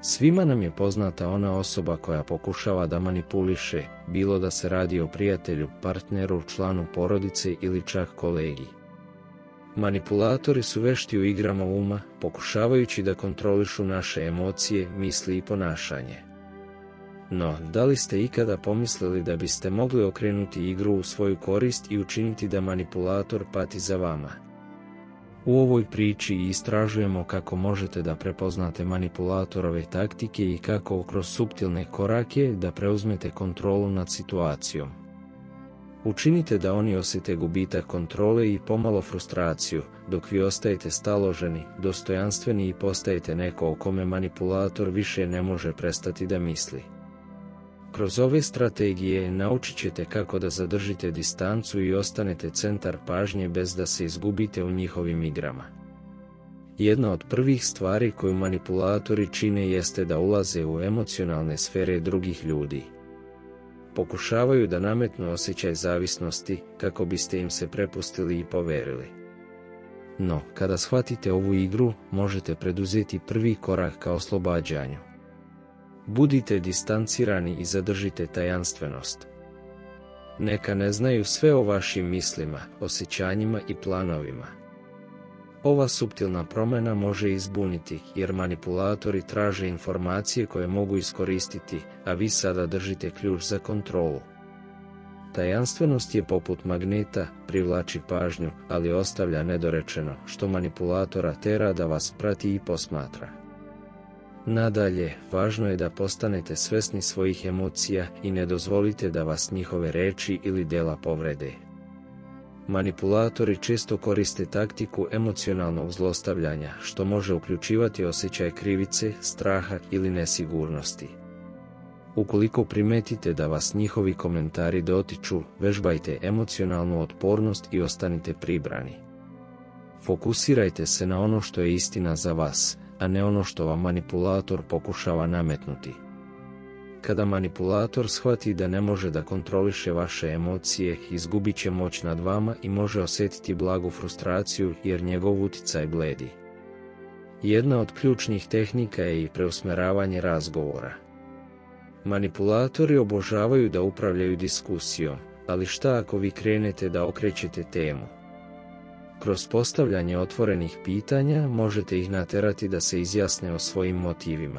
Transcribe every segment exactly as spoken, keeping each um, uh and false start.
Svima nam je poznata ona osoba koja pokušava da manipuliše, bilo da se radi o prijatelju, partneru, članu porodice ili čak kolegi. Manipulatori su vešti u igrama uma, pokušavajući da kontrolišu naše emocije, misli i ponašanje. No, da li ste ikada pomislili da biste mogli okrenuti igru u svoju korist i učiniti da manipulator pati za vama? U ovoj priči istražujemo kako možete da prepoznate manipulatorove taktike i kako kroz suptilne korake da preuzmete kontrolu nad situacijom. Učinite da oni osjete gubitak kontrole i pomalo frustraciju, dok vi ostajete staloženi, dostojanstveni i postajete neko o kome manipulator više ne može prestati da misli. Kroz ove strategije naučit ćete kako da zadržite distancu i ostanete centar pažnje bez da se izgubite u njihovim igrama. Jedna od prvih stvari koju manipulatori čine jeste da ulaze u emocionalne sfere drugih ljudi. Pokušavaju da nametnu osjećaj zavisnosti kako biste im se prepustili i poverili. No, kada shvatite ovu igru, možete preduzeti prvi korak ka oslobađanju. Budite distancirani i zadržite tajanstvenost. Neka ne znaju sve o vašim mislima, osjećanjima i planovima. Ova suptilna promjena može izbuniti, jer manipulatori traže informacije koje mogu iskoristiti, a vi sada držite ključ za kontrolu. Tajanstvenost je poput magneta, privlači pažnju, ali ostavlja nedorečeno, što manipulatora tera da vas prati i posmatra. Nadalje, važno je da postanete svesni svojih emocija i ne dozvolite da vas njihove reči ili djela povrede. Manipulatori često koriste taktiku emocionalnog zlostavljanja, što može uključivati osjećaj krivice, straha ili nesigurnosti. Ukoliko primetite da vas njihovi komentari dotiču, vežbajte emocionalnu otpornost i ostanite pribrani. Fokusirajte se na ono što je istina za vas, a ne ono što vam manipulator pokušava nametnuti. Kada manipulator shvati da ne može da kontroliše vaše emocije, izgubit će moć nad vama i može osjetiti blagu frustraciju jer njegov uticaj bledi. Jedna od ključnih tehnika je i preusmeravanje razgovora. Manipulatori obožavaju da upravljaju diskusijom, ali šta ako vi krenete da okrećete temu? Kroz postavljanje otvorenih pitanja možete ih naterati da se izjasne o svojim motivima.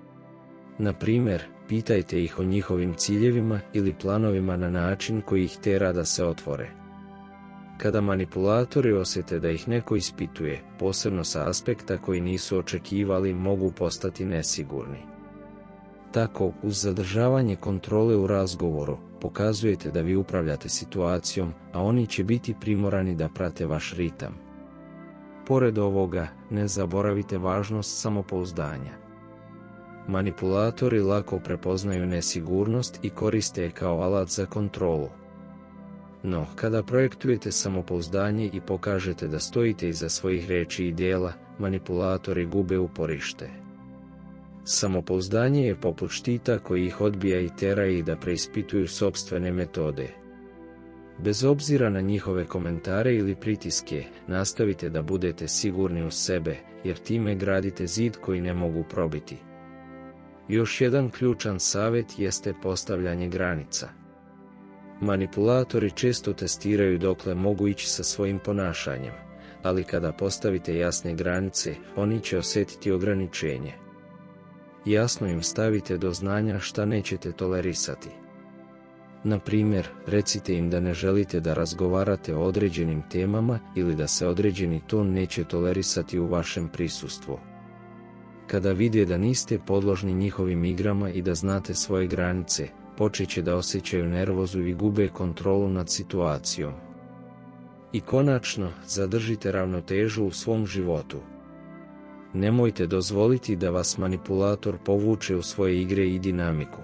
Na primjer, pitajte ih o njihovim ciljevima ili planovima na način koji ih tera da se otvore. Kada manipulatori osjete da ih neko ispituje, posebno sa aspekta koji nisu očekivali, mogu postati nesigurni. Tako, uz zadržavanje kontrole u razgovoru, pokazujete da vi upravljate situacijom, a oni će biti primorani da prate vaš ritam. Pored ovoga, ne zaboravite važnost samopouzdanja. Manipulatori lako prepoznaju nesigurnost i koriste je kao alat za kontrolu. No, kada projektujete samopouzdanje i pokažete da stojite iza svojih reči i djela, manipulatori gube uporište. Samopouzdanje je poput štita koji ih odbija i tera ih da preispituju sopstvene metode. Bez obzira na njihove komentare ili pritiske, nastavite da budete sigurni u sebe, jer time gradite zid koji ne mogu probiti. Još jedan ključan savjet jeste postavljanje granica. Manipulatori često testiraju dokle mogu ići sa svojim ponašanjem, ali kada postavite jasne granice, oni će osjetiti ograničenje. Jasno im stavite do znanja šta nećete tolerisati. Na primjer, recite im da ne želite da razgovarate o određenim temama ili da se određeni ton neće tolerisati u vašem prisustvu. Kada vide da niste podložni njihovim igrama i da znate svoje granice, počet će da osjećaju nervozu i gube kontrolu nad situacijom. I konačno, zadržite ravnotežu u svom životu. Nemojte dozvoliti da vas manipulator povuče u svoje igre i dinamiku.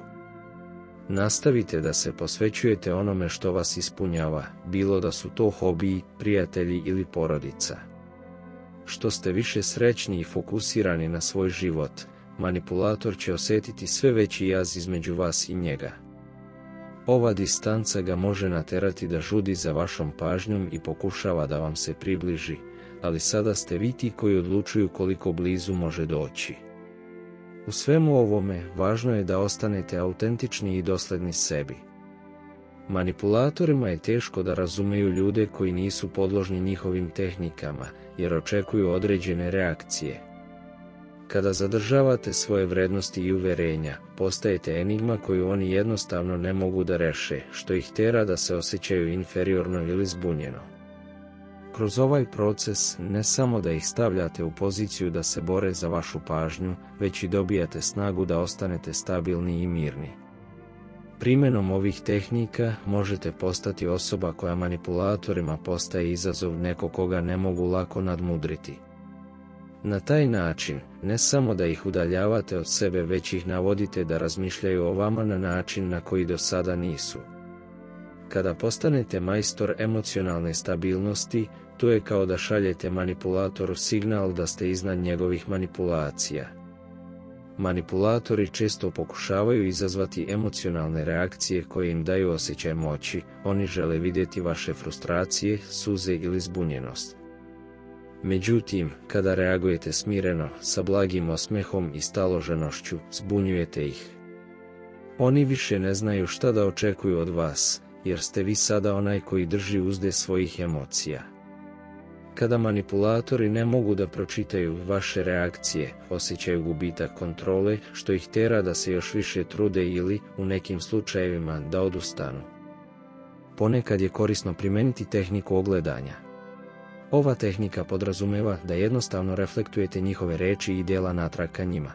Nastavite da se posvećujete onome što vas ispunjava, bilo da su to hobiji, prijatelji ili porodica. Što ste više srećni i fokusirani na svoj život, manipulator će osjetiti sve veći jaz između vas i njega. Ova distanca ga može naterati da žudi za vašom pažnjom i pokušava da vam se približi, ali sada ste vi ti koji odlučuju koliko blizu može doći. U svemu ovome, važno je da ostanete autentični i dosledni sebi. Manipulatorima je teško da razumeju ljude koji nisu podložni njihovim tehnikama, jer očekuju određene reakcije. Kada zadržavate svoje vrednosti i uverenja, postajete enigma koju oni jednostavno ne mogu da reše, što ih tera da se osjećaju inferiorno ili zbunjeno. Kroz ovaj proces ne samo da ih stavljate u poziciju da se bore za vašu pažnju, već i dobijate snagu da ostanete stabilni i mirni. Primenom ovih tehnika možete postati osoba koja manipulatorima postaje izazov, neko koga ne mogu lako nadmudriti. Na taj način, ne samo da ih udaljavate od sebe, već ih navodite da razmišljaju o vama na način na koji do sada nisu. Kada postanete majstor emocionalne stabilnosti, to je kao da šaljete manipulatoru signal da ste iznad njegovih manipulacija. Manipulatori često pokušavaju izazvati emocionalne reakcije koje im daju osjećaj moći, oni žele vidjeti vaše frustracije, suze ili zbunjenost. Međutim, kada reagujete smireno, sa blagim osmehom i staloženošću, zbunjujete ih. Oni više ne znaju šta da očekuju od vas, jer ste vi sada onaj koji drži uzde svojih emocija. Kada manipulatori ne mogu da pročitaju vaše reakcije, osjećaju gubitak kontrole, što ih tera da se još više trude ili, u nekim slučajevima, da odustanu. Ponekad je korisno primeniti tehniku ogledanja. Ova tehnika podrazumeva da jednostavno reflektujete njihove reči i djela natrag ka njima.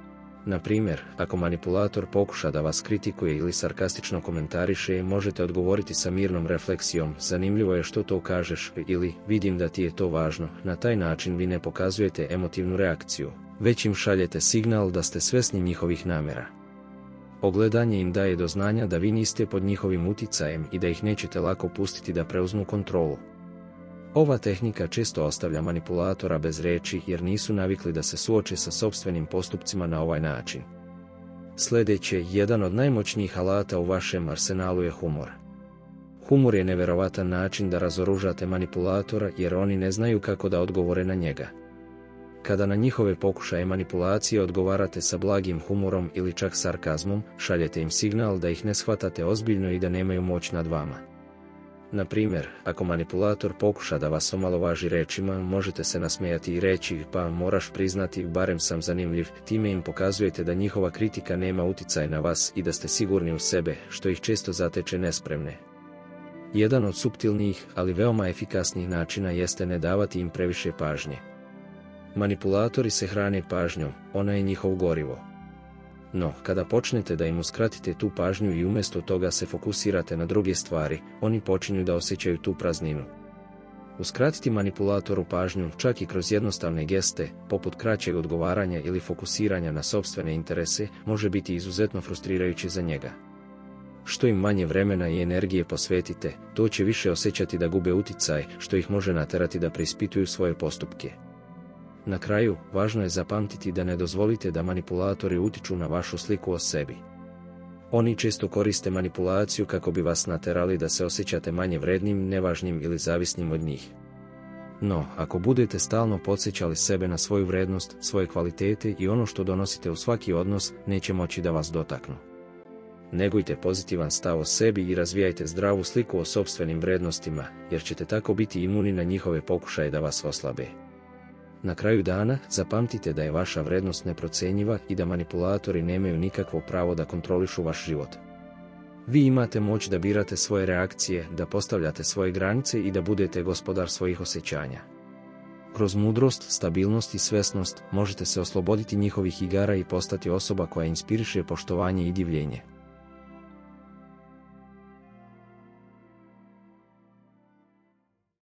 Na primjer, ako manipulator pokuša da vas kritikuje ili sarkastično komentariše, možete odgovoriti sa mirnom refleksijom, zanimljivo je što to kažeš, ili vidim da ti je to važno. Na taj način vi ne pokazujete emotivnu reakciju, već im šaljete signal da ste svesni njihovih namjera. Ogledanje im daje do znanja da vi niste pod njihovim uticajem i da ih nećete lako pustiti da preuzmu kontrolu. Ova tehnika često ostavlja manipulatora bez reči jer nisu navikli da se suoče sa sopstvenim postupcima na ovaj način. Sljedeće, jedan od najmoćnijih alata u vašem arsenalu je humor. Humor je neverovatan način da razoružate manipulatora jer oni ne znaju kako da odgovore na njega. Kada na njihove pokušaje manipulacije odgovarate sa blagim humorom ili čak sarkazmom, šaljete im signal da ih ne shvatate ozbiljno i da nemaju moć nad vama. Na primjer, ako manipulator pokuša da vas omalovaži rečima, možete se nasmejati i reći, pa moraš priznati, barem sam zanimljiv, time im pokazujete da njihova kritika nema uticaj na vas i da ste sigurni u sebe, što ih često zateče nespremne. Jedan od suptilnijih, ali veoma efikasnih načina jeste ne davati im previše pažnje. Manipulatori se hrane pažnjom, ona je njihov gorivo. No, kada počnete da im uskratite tu pažnju i umjesto toga se fokusirate na druge stvari, oni počinju da osjećaju tu prazninu. Uskratiti manipulatoru pažnju, čak i kroz jednostavne geste, poput kraćeg odgovaranja ili fokusiranja na sopstvene interese, može biti izuzetno frustrirajuće za njega. Što im manje vremena i energije posvetite, to će više osjećati da gube uticaj, što ih može naterati da preispituju svoje postupke. Na kraju, važno je zapamtiti da ne dozvolite da manipulatori utiču na vašu sliku o sebi. Oni često koriste manipulaciju kako bi vas naterali da se osjećate manje vrednim, nevažnim ili zavisnim od njih. No, ako budete stalno podsjećali sebe na svoju vrednost, svoje kvalitete i ono što donosite u svaki odnos, neće moći da vas dotaknu. Negujte pozitivan stav o sebi i razvijajte zdravu sliku o sopstvenim vrednostima, jer ćete tako biti imuni na njihove pokušaje da vas oslabe. Na kraju dana, zapamtite da je vaša vrednost neprocenjiva i da manipulatori nemaju nikakvo pravo da kontrolišu vaš život. Vi imate moć da birate svoje reakcije, da postavljate svoje granice i da budete gospodar svojih osjećanja. Kroz mudrost, stabilnost i svesnost možete se osloboditi njihovih igara i postati osoba koja inspiriše poštovanje i divljenje.